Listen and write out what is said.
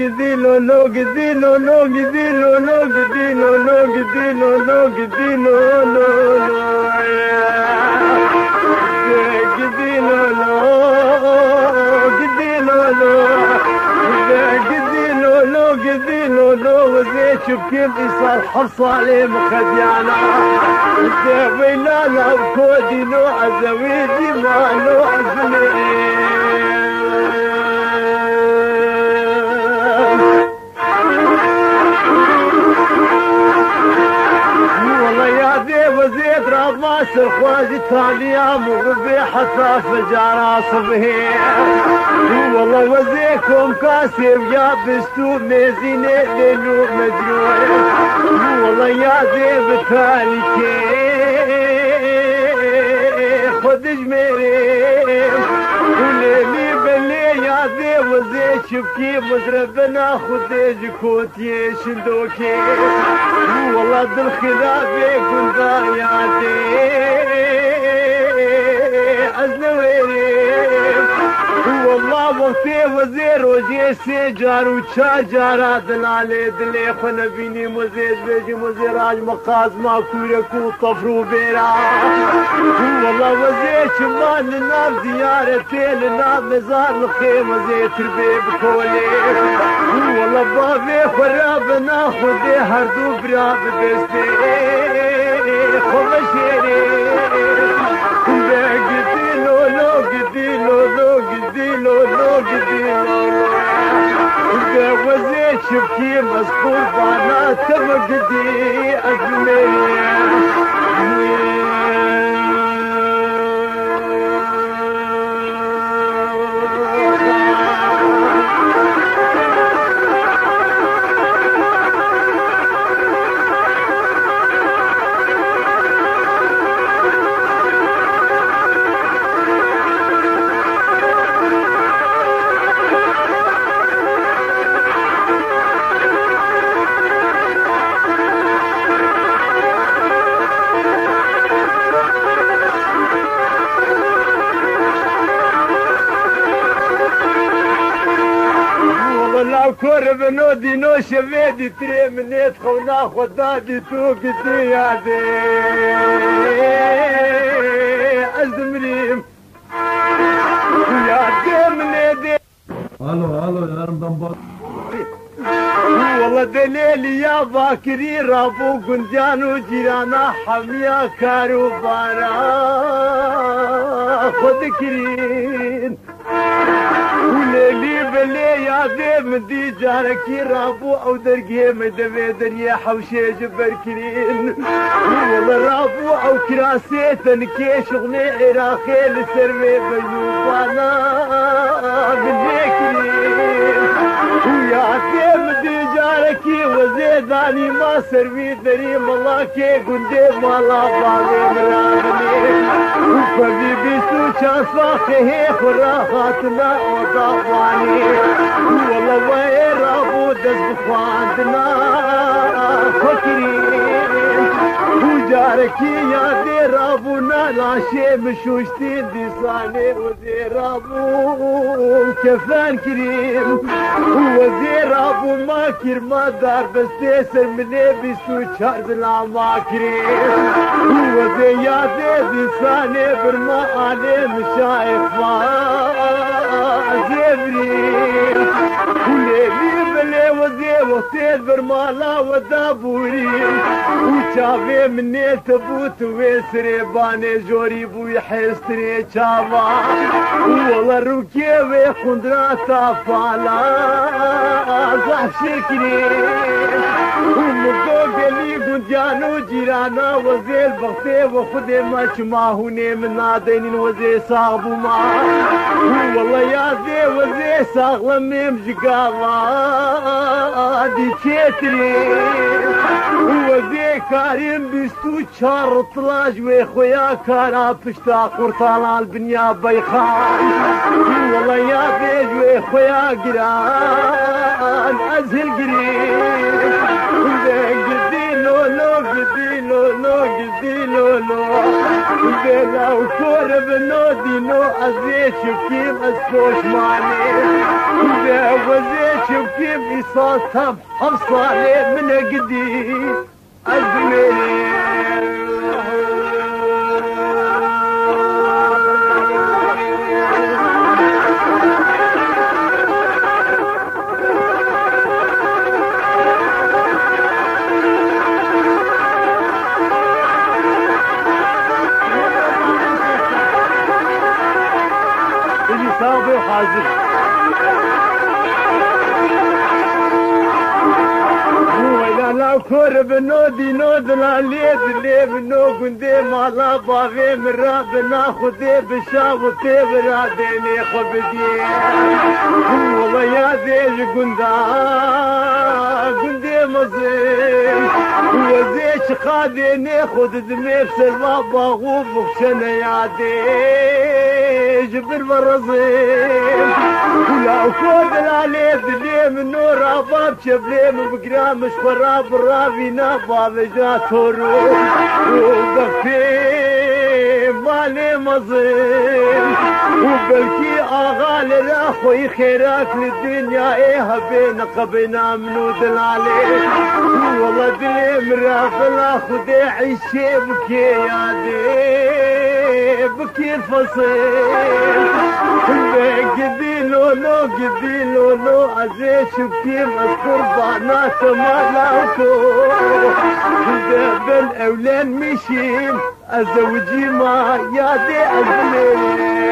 قديلو لو قديلو لو قديلو لو قديلو لو قديلو لو قديلو لو قديلو لو قديلو لو قديلو لو وزيت بكيف يصير حرص عليه مخديانا ويلا لا بكودي نوع زويدي ما نوع والله يا ذي وزيد راب ماسر خوازي تاليا مغبي حتى فجارة صبهي والله وزيكم كاسب يا بستو ميزيني ليلو مجروح والله يا ذي بتالي كيف خد جميري وليلي بلي يا ذي وزي شبكي مزربنا خديج كوتي شندوكي والله دل خلافي قلنا يا ذي أزنويري والله وقتي وزير وجي سجار وشاجارة دلالي دلي خنبيني مزيج بيجي مزيراج مقاز ما كوركو طفرو بيرا والله وزير شمال لنا زيارتي لنا مزار الخيمة زي تربي بكولي والله بابي خرابنا خدي هردو براب بستي خمشيري قديلو لو قديلو لو قديلو لو قديلو وزيت شبكي مسكور بانا تبقدي أجمل كورب نودي نو شفيدي تري منيت خونا خدادي توقتي يا دي أزمريم يا دي منيدي الو يا رمضان والله دليلي يا باكري رابو قنجان وجيرانا حميا كاروبارا خد كرين وليلي بلي يا ذي مدي جاركي رابو او درقي مدبي دريا حوشي جبر كرين والله رابو او كراسيتن كي شغلي عراقي لسرمي بيوبانا بلي كرين ويا ذي مدي جاركي وزيداني ما سرمي دريم الله كي قندي مالا بالي مرابني وفبي بيسو شاسفاخي خراخاتنا وضعواني والله وين رابو دز بخواندنا فكرين وجاركي يا دي رابونا لاشي مشوشتين دي صاني وزي رابو كفان كريم وزي رابو ماكر ما دار بس تيسر مني بيسو شارد العماكرين وزي يا دي صاني برما علي مشايخ زبرين وليلي بلي وزي وصيد برمالا ودابورين وشافي مني تبوت ويسري باني جوري بوي حيستري شافا والله الركيبي خندراتا فالا صح شكرين ومقوق لي قنجانو جيرانا وزي البغتي وخدي ماش ماهوني من نادين وزي صاحبو ما والله يا زي وزي ساغلم يمجقاضا دي تشيتري وزي كاريم بيستو شار طلاج ويخويا كارا بشتا قرطانا البنيا بيخان والله يا زي ويخويا قران ازهل قريب قديلو لو قديلو لو قديلو لو بلا وكورب نودي نو ازيش بكيم اسكوش ماني وزيش بكيم صوتها بحفصة من قدي أزميني صابي وحازم لا كرب نودي نود لا ليد ليب نو قندي مالا باغي من راب ناخذي بشاوتي براديني خبدي والله يا ذي قندا قندي مزين وزيش خاديني خذ دمي بسلوى باغوب وبشنا يادي جبر برزين ولا وكود لا ليد ليم نور عباب شبليم بقرام شخراب الرابي ناباب جاتورو وبفي مالي مظيم وبلكي اغال راخوي خيرات للدنيا ايه بين قبنا منود العلي والله دليم رافلا خدي عيشي بكي يا دي بكي الفصيل قديلو لو عزيز شفتي مذكور بعنات مالاكو بين اولاد مشيم ازوجي ما يا دي ازلي